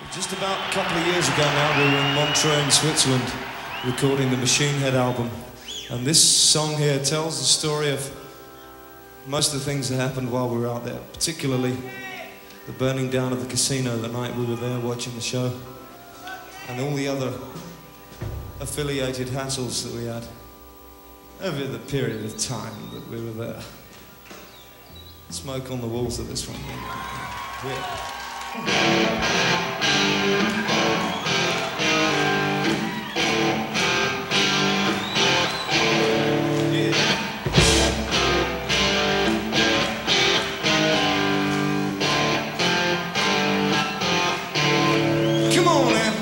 Just about a couple of years ago now, we were in Montreux in Switzerland recording the Machine Head album. And this song here tells the story of most of the things that happened while we were out there, particularly the burning down of the casino the night we were there watching the show, and all the other affiliated hassles that we had over the period of time that we were there. Smoke on the walls of this one. Come on now.